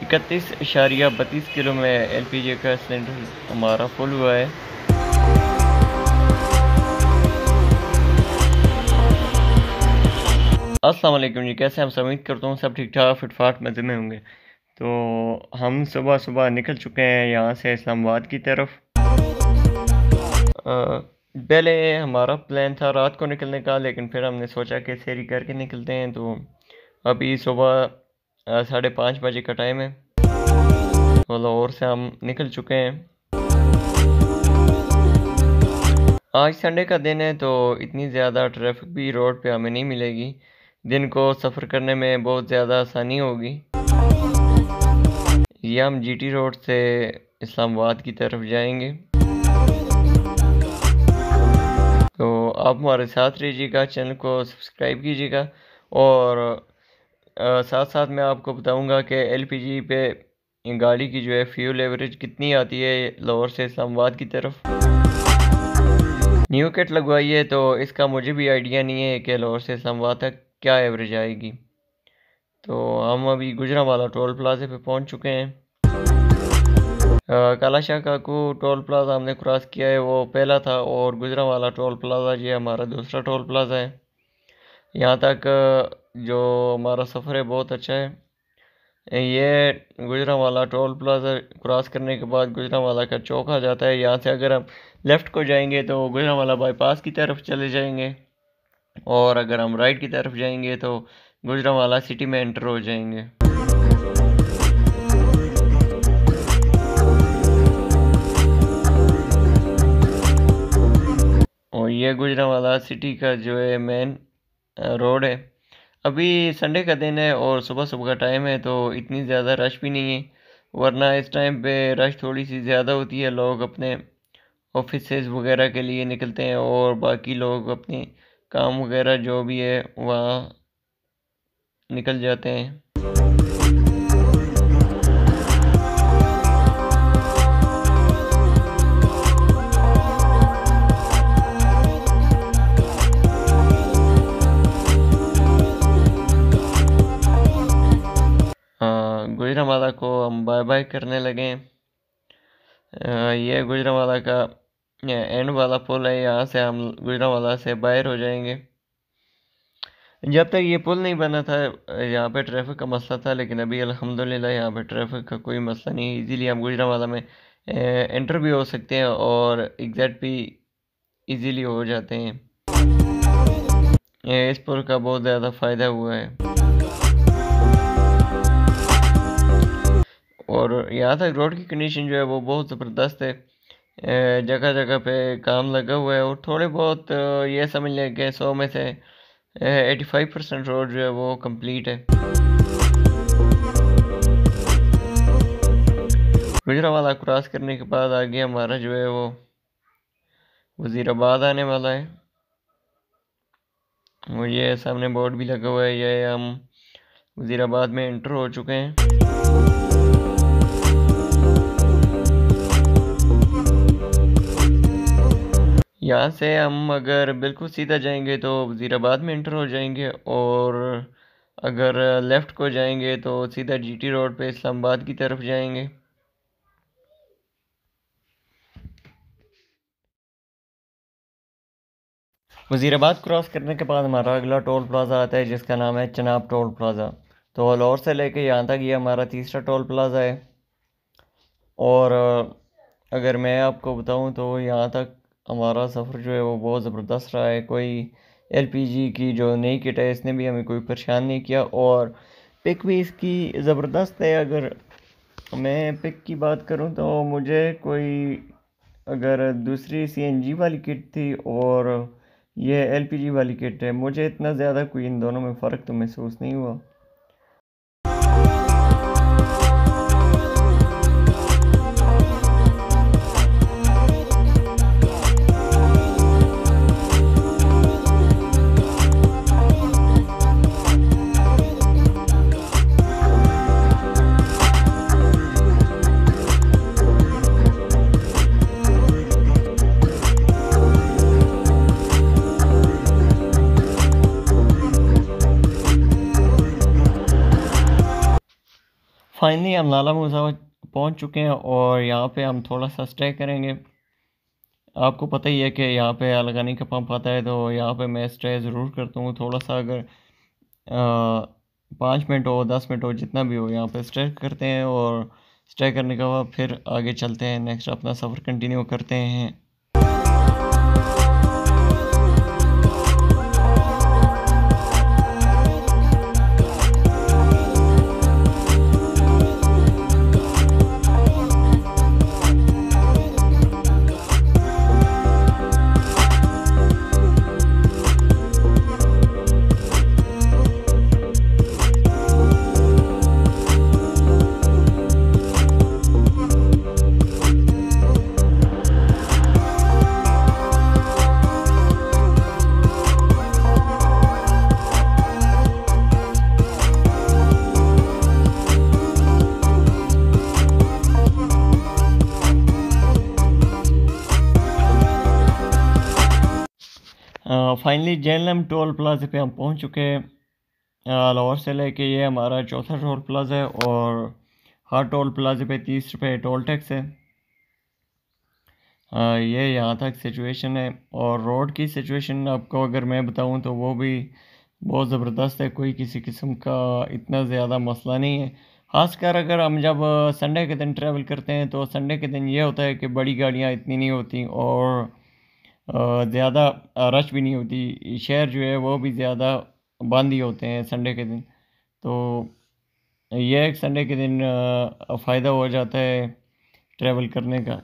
31.32 kilo में LPG का cylinder हमारा फुल हुआ है। अस्सलाम वालेकुम जी, कैसे हम उम्मीद करता हूँ सब ठीक ठाक फिटफाट मज़े में होंगे। तो हम सुबह सुबह निकल चुके हैं यहाँ से इस्लामाबाद की तरफ। पहले हमारा प्लान था रात को निकलने का, लेकिन फिर हमने सोचा कि सैरी करके निकलते हैं। तो अभी सुबह 5:30 बजे का टाइम है। तो लाहौर से हम निकल चुके हैं। आज संडे का दिन है तो इतनी ज़्यादा ट्रैफिक भी रोड पे हमें नहीं मिलेगी। दिन को सफ़र करने में बहुत ज़्यादा आसानी होगी। ये हम जीटी रोड से इस्लामाबाद की तरफ जाएंगे। तो आप हमारे साथ रहिएगा, चैनल को सब्सक्राइब कीजिएगा। और साथ साथ मैं आपको बताऊंगा कि एलपीजी पे गाड़ी की जो है फ्यूल एवरेज कितनी आती है लाहौर से इस्लामाबाद की तरफ। न्यू किट लगवाई है तो इसका मुझे भी आइडिया नहीं है कि लाहौर से इस्लामाबाद तक क्या एवरेज आएगी। तो हम अभी गुजरांवाला टोल प्लाजे पे पहुंच चुके हैं। कालाशाह काकू टोल प्लाजा हमने क्रॉस किया है, वो पहला था। और गुजरांवाला टोल प्लाजा ये हमारा दूसरा टोल प्लाजा है। यहाँ तक जो हमारा सफ़र है बहुत अच्छा है। ये गुजरांवाला टोल प्लाजा क्रॉस करने के बाद गुजरांवाला का चौक आ जाता है। यहाँ से अगर हम लेफ़्ट को जाएंगे तो गुजरांवाला बाईपास की तरफ चले जाएंगे, और अगर हम राइट की तरफ जाएंगे तो गुजरांवाला सिटी में एंटर हो जाएंगे। और ये गुजरांवाला सिटी का जो है मेन रोड है। अभी संडे का दिन है और सुबह सुबह का टाइम है तो इतनी ज़्यादा रश भी नहीं है, वरना इस टाइम पे रश थोड़ी सी ज़्यादा होती है। लोग अपने ऑफिसेज वगैरह के लिए निकलते हैं और बाकी लोग अपने काम वगैरह जो भी है वहाँ निकल जाते हैं। गुजरांवाला को हम बाय बाय करने लगे हैं। ये गुजरांवाला का एंड वाला पुल है, यहाँ से हम गुजरांवाला से बाहर हो जाएंगे। जब तक ये पुल नहीं बना था यहाँ पे ट्रैफिक का मसला था, लेकिन अभी अल्हम्दुलिल्लाह यहाँ पे ट्रैफिक का कोई मसला नहीं है। इजीली हम गुजरांवाला में एंटर भी हो सकते हैं और एग्ज़िट भी इजीली हो जाते हैं। इस पुल का बहुत ज़्यादा फ़ायदा हुआ है। और यहाँ तक रोड की कंडीशन जो है वो बहुत ज़बरदस्त है। जगह जगह पे काम लगा हुआ है और थोड़े बहुत ये समझ लें कि 100 में से 85% रोड जो है वो कंप्लीट है। गुजरांवाला क्रॉस करने के बाद आगे हमारा जो है वो वज़ीराबाद आने वाला है। और ये सामने बोर्ड भी लगा हुआ है, ये हम वज़ीराबाद में एंटर हो चुके हैं। यहाँ से हम अगर बिल्कुल सीधा जाएंगे तो वज़ीराबाद में एंटर हो जाएंगे, और अगर लेफ़्ट को जाएंगे तो सीधा जीटी रोड पे इस्लामाबाद की तरफ जाएंगे। वज़ीराबाद क्रॉस करने के बाद हमारा अगला टोल प्लाज़ा आता है जिसका नाम है चनाब टोल प्लाज़ा। तो लाहौर से लेके यहाँ तक ये हमारा तीसरा टोल प्लाज़ा है। और अगर मैं आपको बताऊँ तो यहाँ तक हमारा सफ़र जो है वो बहुत ज़बरदस्त रहा है। कोई एलपीजी की जो नई किट है इसने भी हमें कोई परेशान नहीं किया, और पिक भी इसकी ज़बरदस्त है। अगर मैं पिक की बात करूँ तो मुझे कोई अगर दूसरी सीएनजी वाली किट थी और ये एलपीजी वाली किट है, मुझे इतना ज़्यादा कोई इन दोनों में फ़र्क तो महसूस नहीं हुआ। फाइनली हम नाला मूसा पहुंच चुके हैं और यहाँ पे हम थोड़ा सा स्टे करेंगे। आपको पता ही है कि यहाँ पे अलगानी का पंप आता है, तो यहाँ पे मैं स्टे ज़रूर करता हूँ थोड़ा सा। अगर 5 मिनट हो 10 मिनट हो जितना भी हो, यहाँ पे स्टे करते हैं और स्टे करने के बाद फिर आगे चलते हैं, नेक्स्ट अपना सफ़र कंटिन्यू करते हैं। फाइनली जेएलएम टोल प्लाजा पे हम पहुंच चुके हैं। लाहौर से लेके ये हमारा चौथा टोल प्लाजा है और हर टोल प्लाजे पे 30 रुपये टोल टैक्स है। ये यहाँ तक सिचुएशन है। और रोड की सिचुएशन आपको अगर मैं बताऊं तो वो भी बहुत ज़बरदस्त है, कोई किसी किस्म का इतना ज़्यादा मसला नहीं है। ख़ासकर अगर हम जब संडे के दिन ट्रैवल करते हैं तो संडे के दिन ये होता है कि बड़ी गाड़ियाँ इतनी नहीं होती और ज़्यादा रश भी नहीं होती। शहर जो है वो भी ज़्यादा बंद ही होते हैं संडे के दिन। तो ये एक संडे के दिन फ़ायदा हो जाता है ट्रैवल करने का।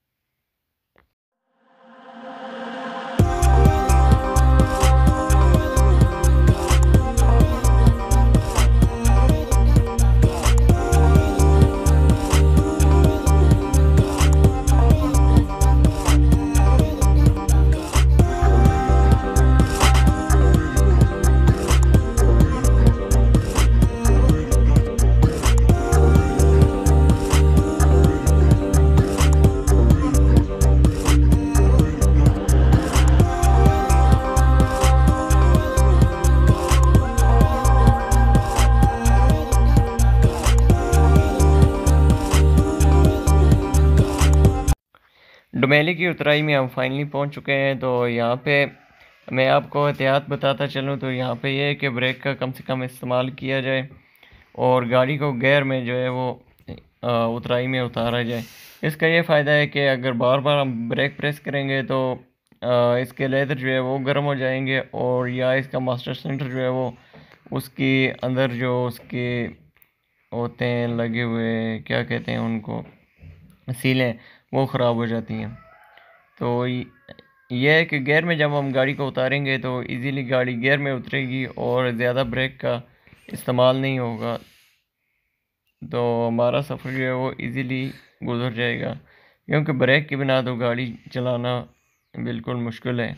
डुमेली की उतराई में हम फाइनली पहुंच चुके हैं। तो यहाँ पे मैं आपको एहतियात बताता चलूँ तो यहाँ पे ये है कि ब्रेक का कम से कम इस्तेमाल किया जाए और गाड़ी को गियर में जो है वो उतराई में उतारा जाए। इसका ये फ़ायदा है कि अगर बार बार हम ब्रेक प्रेस करेंगे तो इसके लेदर जो है वो गर्म हो जाएंगे और या इसका मास्टर सेंटर जो है वो उसके अंदर जो उसके होते हैं लगे हुए, क्या कहते हैं उनको, सीलें, वो ख़राब हो जाती हैं। तो ये है कि गियर में जब हम गाड़ी को उतारेंगे तो इजीली गाड़ी गियर में उतरेगी और ज़्यादा ब्रेक का इस्तेमाल नहीं होगा, तो हमारा सफ़र जो है वो इजीली गुजर जाएगा। क्योंकि ब्रेक के बिना तो गाड़ी चलाना बिल्कुल मुश्किल है।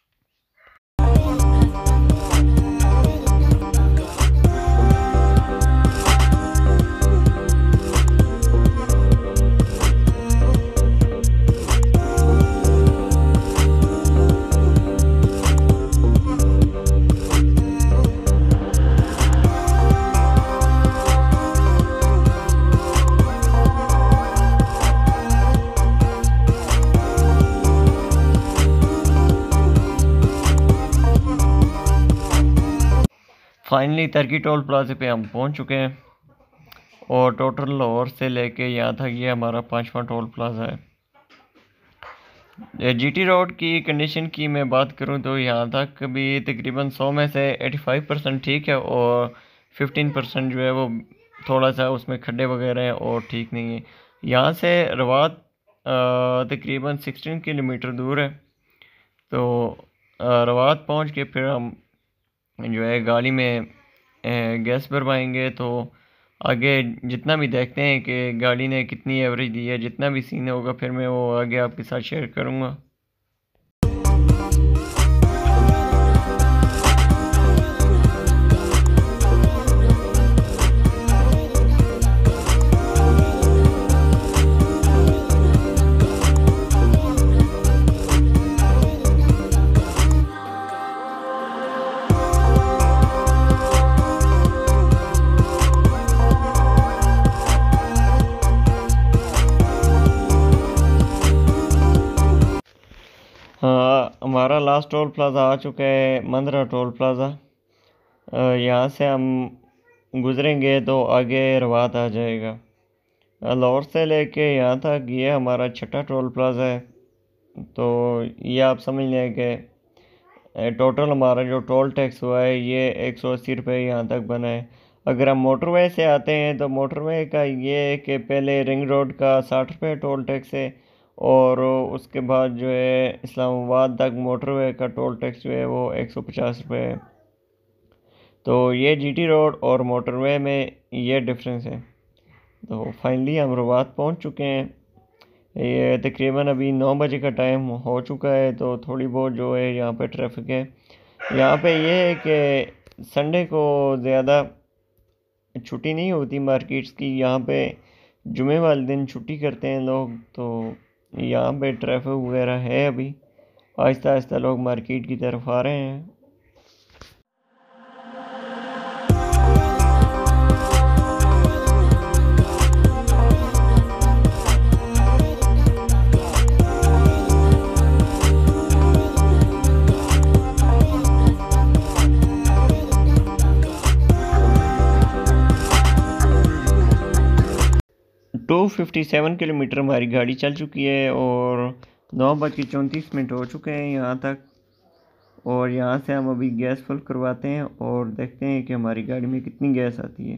फाइनली तरकी टोल प्लाजे पे हम पहुंच चुके हैं और टोटल लाहौर से लेके यहाँ तक ये हमारा 5वां टोल प्लाजा है। जीटी रोड की कंडीशन की मैं बात करूं तो यहाँ तक भी तकरीबन 100 में से 85% ठीक है और 15% जो है वो थोड़ा सा उसमें खड्डे वगैरह हैं और ठीक नहीं है। यहाँ से रवात तकरीबन 16 किलोमीटर दूर है। तो रवात पहुँच के फिर हम जो है गाड़ी में गैस भरवाएंगे। तो आगे जितना भी देखते हैं कि गाड़ी ने कितनी एवरेज दी है, जितना भी सीन होगा फिर मैं वो आगे आपके साथ शेयर करूँगा। हमारा लास्ट टोल प्लाज़ा आ चुका है, मंदरा टोल प्लाज़ा। यहाँ से हम गुज़रेंगे तो आगे रवात आ जाएगा। लाहौर से लेके यहाँ तक ये हमारा छठा टोल प्लाज़ा है। तो ये आप समझ लें कि टोटल हमारा जो टोल टैक्स हुआ है ये 180 रुपये यहाँ तक बना है। अगर हम मोटरवे से आते हैं तो मोटरवे का ये है कि पहले रिंग रोड का 60 रुपये टोल टैक्स है, और उसके बाद जो है इस्लामाबाद तक मोटरवे का टोल टैक्स जो है वो 150 रुपये है। तो ये जीटी रोड और मोटरवे में ये डिफरेंस है। तो फाइनली हम रवात पहुंच चुके हैं। ये तकरीबन अभी 9 बजे का टाइम हो चुका है, तो थोड़ी बहुत जो है यहाँ पे ट्रैफिक है। यहाँ पे ये है कि संडे को ज़्यादा छुट्टी नहीं होती मार्केट्स की। यहाँ पे जुमे वाले दिन छुट्टी करते हैं लोग, तो यहाँ पे ट्रैफिक वगैरह है। अभी आहिस्ता आहिस्ता लोग मार्केट की तरफ आ रहे हैं। 257 किलोमीटर हमारी गाड़ी चल चुकी है और 9:34 हो चुके हैं यहाँ तक। और यहाँ से हम अभी गैस फुल करवाते हैं और देखते हैं कि हमारी गाड़ी में कितनी गैस आती है।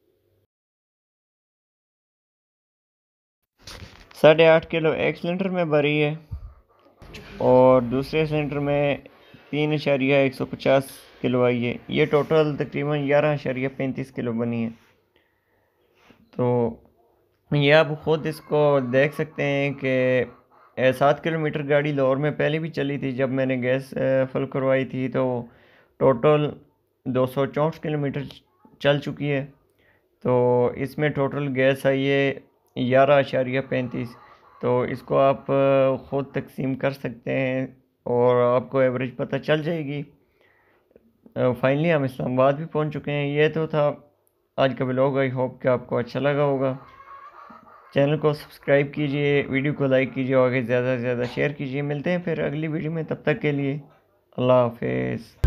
8.5 किलो एक सिलेंडर में भरी है और दूसरे सिलेंडर में 3.150 किलो आई है। ये टोटल तकरीबन 11.35 किलो बनी है। तो ये आप ख़ुद इसको देख सकते हैं कि 7 किलोमीटर गाड़ी लाहौर में पहले भी चली थी जब मैंने गैस फुल करवाई थी। तो टोटल 264 किलोमीटर चल चुकी है। तो इसमें टोटल गैस आई है 11.35। तो इसको आप ख़ुद तकसीम कर सकते हैं और आपको एवरेज पता चल जाएगी। फाइनली हम इस्लामाबाद भी पहुंच चुके हैं। ये तो था आज का व्लॉग। आई होप कि आपको अच्छा लगा होगा। चैनल को सब्सक्राइब कीजिए, वीडियो को लाइक कीजिए और आगे ज़्यादा से ज़्यादा शेयर कीजिए। मिलते हैं फिर अगली वीडियो में, तब तक के लिए अल्लाह हाफिज़।